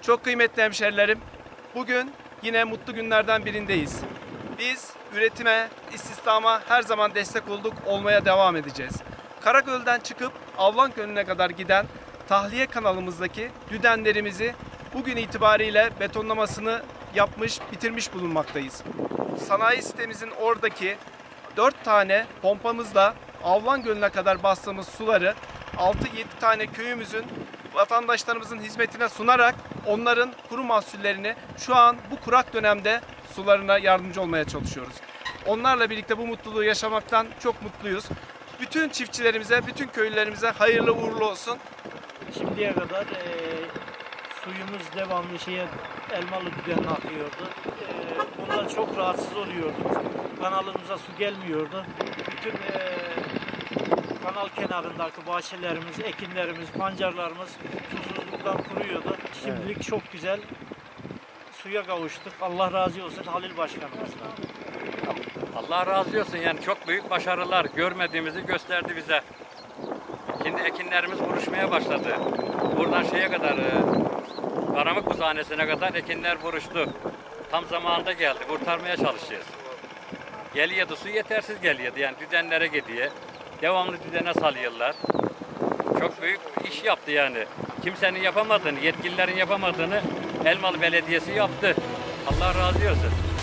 Çok kıymetli hemşerilerim, bugün yine mutlu günlerden birindeyiz. Biz üretime, istihdama her zaman destek olduk, olmaya devam edeceğiz. Karagöl'den çıkıp Avlan Gölü'ne kadar giden tahliye kanalımızdaki düdenlerimizi bugün itibariyle betonlamasını yapmış, bitirmiş bulunmaktayız. Sanayi sitemizin oradaki 4 tane pompamızla Avlan Gölü'ne kadar bastığımız suları 6-7 tane köyümüzün, vatandaşlarımızın hizmetine sunarak onların kuru mahsullerini şu an bu kurak dönemde sularına yardımcı olmaya çalışıyoruz. Onlarla birlikte bu mutluluğu yaşamaktan çok mutluyuz. Bütün çiftçilerimize, bütün köylülerimize hayırlı uğurlu olsun. Şimdiye kadar suyumuz devamlı Elmalı Düden'e akıyordu. Bundan çok rahatsız oluyorduk. Kanalımıza su gelmiyordu. Bütün kanal kenarındaki bahçelerimiz, ekinlerimiz, pancarlarımız susuzluktan kuruyordu. Şimdilik çok güzel suya kavuştuk. Allah razı olsun Halil Başkanımızdan. Allah razı olsun, yani çok büyük başarılar görmediğimizi gösterdi bize. Şimdi ekinlerimiz vuruşmaya başladı. Buradan şeye kadar, Karamık Buzhanesi'ne kadar ekinler vuruştu. Tam zamanında geldi. Kurtarmaya çalışacağız. Geliyordu, su yetersiz geliyordu. Yani düdenlere gidiyor. Devamlı düdene salıyorlar. Çok büyük iş yaptı yani. Kimsenin yapamadığını, yetkililerin yapamadığını Elmalı Belediyesi yaptı. Allah razı olsun.